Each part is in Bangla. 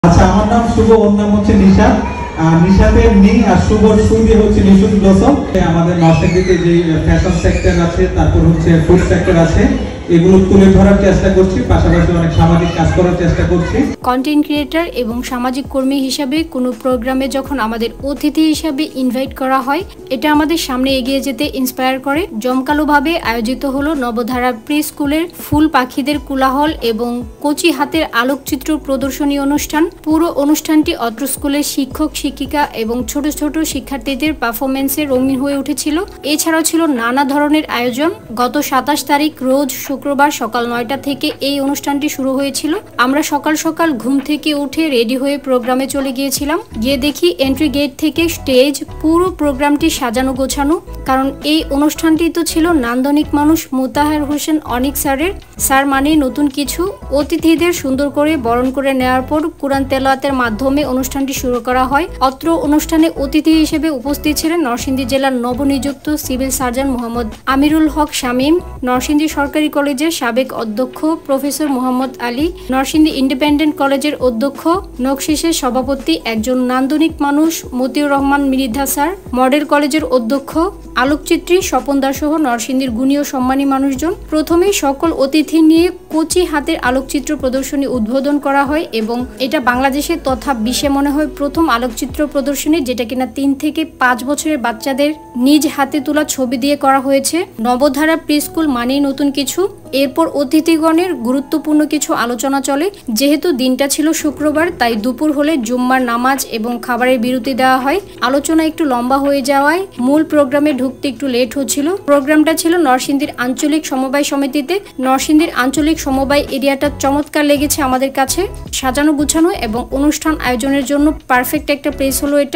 আচ্ছা, আমার নাম শুভ, ওর নাম হচ্ছে নিশাত। নিশাতের নি আর শুভর সু দিয়ে হচ্ছে নিশুত ব্লসম। আমাদের নরসিংদীতে যে ফ্যাশন সেক্টর আছে, তারপর হচ্ছে ফুড সেক্টর আছে, এগুলো তুলে ধরার চেষ্টা করছি, পাশাপাশি অনেক সামাজিক কাজ করার চেষ্টা করছি। কন্টেন্ট ক্রিয়েটর এবং সামাজিক কর্মী হিসাবে কোনো প্রোগ্রামে যখন আমাদের অতিথি হিসাবে ইনভাইট করা হয়, এটা আমাদের সামনে এগিয়ে যেতে ইন্সপায়ার করে। জমকালোভাবে আয়োজিত হলো নবধারা প্রি স্কুলের ফুল পাখিদের কোলাহল এবং কচি হাতের আলোকচিত্র প্রদর্শনী অনুষ্ঠান। পুরো অনুষ্ঠানটি অত্র স্কুলের শিক্ষক শিক্ষিকা এবং ছোট ছোট শিক্ষার্থীদের পারফরমেন্সে রঙিন হয়ে উঠেছিল। এছাড়াও ছিল নানা ধরনের আয়োজন। গত 27 তারিখ রোজ শুক্রবার সকাল 9টা থেকে এই অনুষ্ঠানটি শুরু হয়েছিল। আমরা সকাল সকাল ঘুম থেকে উঠে রেডি হয়ে প্রোগ্রামে চলে গিয়েছিলাম। গিয়ে দেখি এন্ট্রি গেট থেকে স্টেজ পুরো প্রোগ্রামটি সাজানো গোছানো, কারণ এই অনুষ্ঠানটি তো ছিল নান্দনিক মানুষ মোতাহার হোসেন অনিক স্যারের। স্যার মানে নতুন কিছু। অতিথিদের সুন্দর করে বরণ করে নেওয়ার পর কুরআন তেলাওয়াতের মাধ্যমে অনুষ্ঠানটি শুরু করা হয়। অত্র অনুষ্ঠানে অতিথি হিসেবে উপস্থিত ছিলেন নরসিংদী জেলার নবনিযুক্ত সিভিল সার্জন মোহাম্মদ আমিরুল হক শামীম, নরসিংদী সরকারি কলেজের সাবেক অধ্যক্ষ প্রফেসর মোহাম্মদ আলী, নরসিংদী ইন্ডিপেন্ডেন্ট কলেজের অধ্যক্ষ নকশিসের সভাপতি একজন নান্দনিক মানুষ মতিউর রহমান মৃধা স্যার, মডেল কলেজের অধ্যক্ষ আলোকচিত্রী স্বপন দাস সহ নরসিংদীর গুণী ও সম্মানী মানুষজন। প্রথমেই সকল অতিথি নিয়ে কচি হাতের আলোকচিত্র প্রদর্শনী উদ্বোধন করা হয় এবং এটা বাংলাদেশে তথা বিশ্বে মনে হয় প্রথম আলোকচিত্র প্রদর্শনী, যেটা কিনা 3 থেকে 5 বছরের বাচ্চাদের নিজ হাতে তোলা ছবি দিয়ে করা হয়েছে। নবধারা প্রি স্কুল মানেই নতুন কিছু। এরপর অতিথিগণের গুরুত্বপূর্ণ কিছু আলোচনা চলে। যেহেতু দিনটা ছিল শুক্রবার, তাই দুপুর হলে জুম্মার নামাজ এবং খাবারের বিরতি দেওয়া হয়। আলোচনা একটু লম্বা হয়ে যাওয়ায় মূল প্রোগ্রামে ঢুকতে একটু লেট হচ্ছিল। প্রোগ্রামটা ছিল নরসিংদীর আঞ্চলিক সমবায় সমিতিতে। নরসিংদীর আঞ্চলিক সমবায় এরিয়াটা চমৎকার লেগেছে আমাদের কাছে, সাজানো গুছানো এবং অনুষ্ঠান আয়োজনের জন্য পারফেক্ট একটা প্লেস হলো এটা।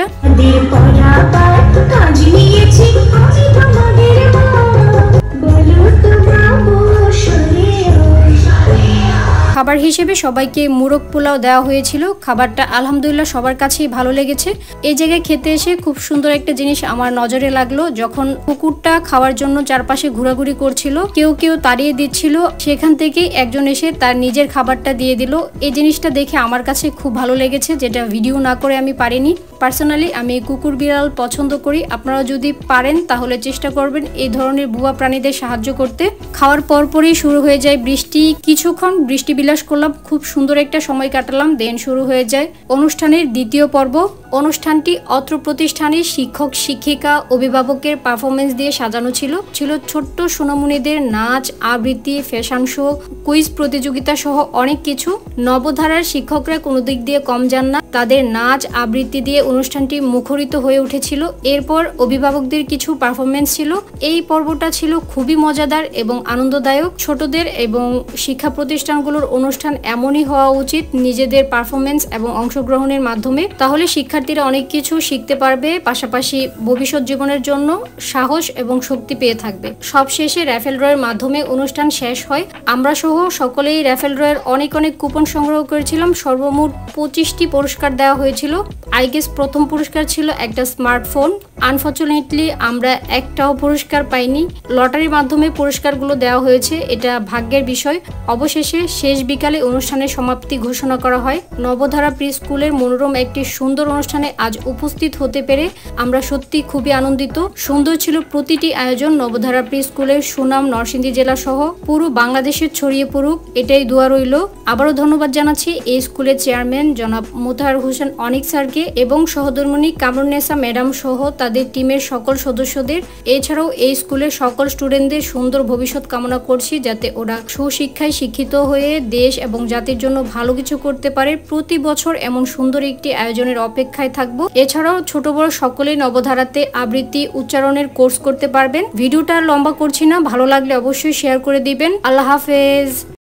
খাবার হিসেবে সবাইকে মুরগ পোলাও দেওয়া হয়েছিল। খাবারটা আলহামদুলিল্লাহ সবার কাছেই ভালো লেগেছে। এই জায়গায় খেতে এসে খুব সুন্দর একটা জিনিস আমার নজরে লাগলো, যখন কুকুরটা খাওয়ার জন্য চারপাশে ঘোরাঘুরি করছিল, কেউ কেউ তাড়িয়ে দিচ্ছিল, সেখান থেকে একজন এসে তার নিজের খাবারটা দিয়ে দিল। এই জিনিসটা দেখে আমার কাছে খুব ভালো লেগেছে, যেটা ভিডিও না করে আমি পারিনি। পার্সোনালি আমি কুকুর বিড়াল পছন্দ করি। আপনারা যদি পারেন তাহলে চেষ্টা করবেন এই ধরনের বুয়া প্রাণীদের সাহায্য করতে। খাওয়ার পরপরই শুরু হয়ে যায় বৃষ্টি। কিছুক্ষণ বৃষ্টি বিলাস করলাম, খুব সুন্দর একটা সময় কাটালাম। দেন শুরু হয়ে যায় অনুষ্ঠানের দ্বিতীয় পর্ব। অনুষ্ঠানটি অত্র প্রতিষ্ঠানের শিক্ষক শিক্ষিকা অভিভাবকের পারফরমেন্স দিয়ে সাজানো ছিল। ছোট্ট সোনামণিদের নাচ, আবৃত্তি, ফ্যাশন শো, কুইজ প্রতিযোগিতা সহ অনেক কিছু। নবধারার শিক্ষকরা কোনো দিক দিয়ে কম যান না, তাদের নাচ আবৃত্তি দিয়ে অনুষ্ঠানটি মুখরিত হয়ে উঠেছিল। এরপর অভিভাবকদের কিছু পারফরমেন্স ছিল। এই পর্বটা ছিল খুবই মজাদার এবং আনন্দদায়ক। ছোটদের এবং শিক্ষা প্রতিষ্ঠানগুলোর অনুষ্ঠান এমনই হওয়া উচিত, নিজেদের পারফরমেন্স এবং অংশগ্রহণের মাধ্যমে। তাহলে শিক্ষার্থীরা অনেক কিছু শিখতে পারবে, পাশাপাশি ভবিষ্যৎ জীবনের জন্য সাহস এবং শক্তি পেয়ে থাকবে। সবশেষে র্যাফেল ড্রয়ের মাধ্যমে অনুষ্ঠান শেষ হয়। আমরা সহ সকলেই র্যাফেল ড্রয়ের অনেক কুপন সংগ্রহ করেছিলাম। সর্বমোট 25টি পুরস্কার দেওয়া হয়েছিল। আই গেস প্রথম পুরস্কার ছিল একটা স্মার্টফোন। আনফর্চুনেটলি আমরা একটাও পুরস্কার পাইনি। লটারির মাধ্যমে পুরস্কারগুলো দেওয়া হয়েছে, এটা ভাগ্যের বিষয়। অবশেষে শেষ বিকালে অনুষ্ঠানের সমাপ্তি ঘোষণা করা হয়। নবধারা প্রি স্কুলের মনোরম একটি সুন্দর অনুষ্ঠানে আজ উপস্থিত হতে পেরে আমরা সত্যি খুবই আনন্দিত। সুন্দর ছিল প্রতিটি আয়োজন। নবধারা প্রি স্কুলের সুনাম নরসিংদী জেলা সহ পুরো বাংলাদেশে ছড়িয়ে পড়ুক, এটাই দোয়া রইল। আবারও ধন্যবাদ জানাচ্ছি এই স্কুলের চেয়ারম্যান জনাব মোতাহার হোসেন অনিক স্যারকে এবং সহধর্মিণী কামরুন্নেসা ম্যাডাম সহ তাদের টিমের সকল সদস্যদের। এছাড়াও এই স্কুলের সকল স্টুডেন্টদের সুন্দর ভবিষ্যৎ কামনা করছি, যাতে ওরা সুশিক্ষায় শিক্ষিত হয়ে দেশ এবং জাতির জন্য ভালো কিছু করতে পারে। প্রতি বছর এমন সুন্দর একটি আয়োজনের অপেক্ষায় থাকবো। এছাড়াও ছোট বড় সকলেই নবধারাতে আবৃত্তি উচ্চারণের কোর্স করতে পারবেন। ভিডিওটা লম্বা করছি না, ভালো লাগলে অবশ্যই শেয়ার করে দিবেন। আল্লাহ হাফেজ।